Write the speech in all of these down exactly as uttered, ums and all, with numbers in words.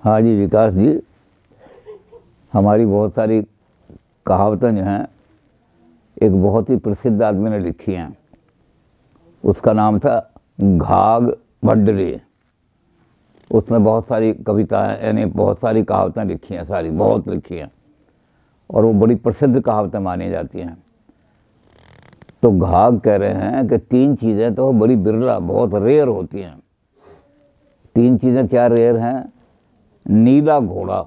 हाँ जी विकास जी, हमारी बहुत सारी कहावतें जो हैं एक बहुत ही प्रसिद्ध आदमी ने लिखी हैं। उसका नाम था घाघ भड्डरी। उसने बहुत सारी कविताएं यानी बहुत सारी कहावतें लिखी हैं, सारी बहुत लिखी हैं और वो बड़ी प्रसिद्ध कहावतें मानी जाती हैं। तो घाघ कह रहे हैं कि तीन चीज़ें तो बड़ी बिरला बहुत रेयर होती हैं। तीन चीज़ें क्या रेयर हैं? नीला घोड़ा।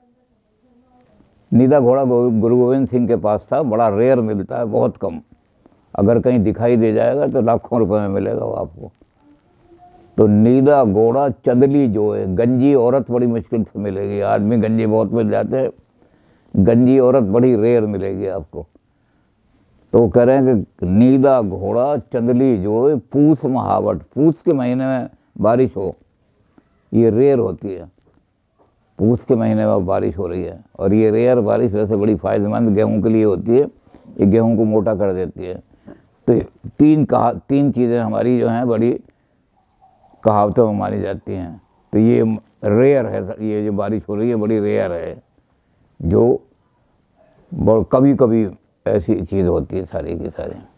नीला घोड़ा गुरु गोविंद सिंह के पास था, बड़ा रेयर मिलता है, बहुत कम। अगर कहीं दिखाई दे जाएगा तो लाखों रुपए में मिलेगा वो आपको। तो नीला घोड़ा चंदली जो है, गंजी औरत बड़ी मुश्किल से मिलेगी। आदमी गंजी बहुत मिल जाते हैं, गंजी औरत बड़ी रेयर मिलेगी आपको। तो कह रहे हैं कि नीला घोड़ा चंदली जो है, पूस महावट, पूस के महीने में बारिश हो, ये रेयर होती है। पूस के महीने में बारिश हो रही है और ये रेयर बारिश वैसे बड़ी फायदेमंद गेहूं के लिए होती है। ये गेहूं को मोटा कर देती है। तो तीन कहा तीन चीज़ें हमारी जो हैं बड़ी कहावतों में मानी जाती हैं। तो ये रेयर है, ये जो बारिश हो रही है बड़ी रेयर है, जो कभी कभी ऐसी चीज़ होती है सारी की सारी।